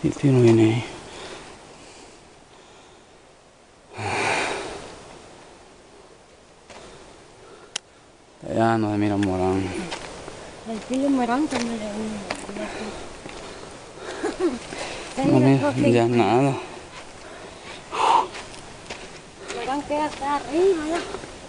Y el tío no viene ahí. Ya no se mira un morán. El tío morán también No mira ya nada. morán queda hasta arriba ya.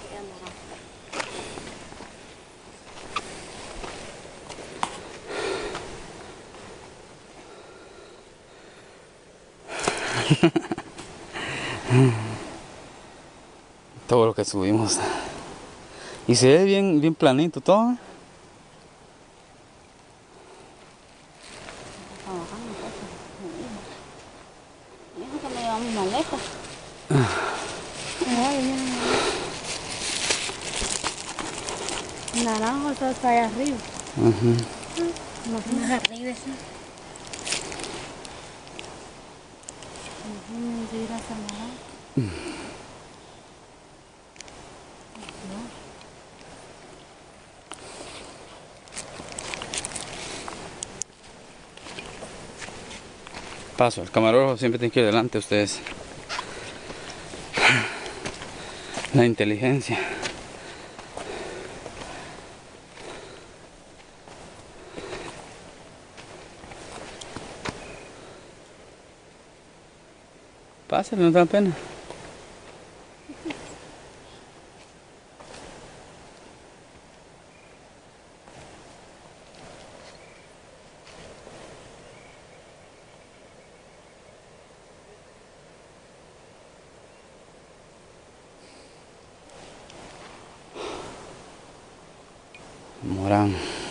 Todo lo que subimos. Y se ve bien, bien planito todo. Dijo que me llevaba mi maleta. Naranjo todo está allá arriba. Más arriba, sí. De ir hasta naranjo. Paso, el camarógrafo siempre tiene que ir delante de ustedes. La inteligencia. Pásale, no te da pena. Morán.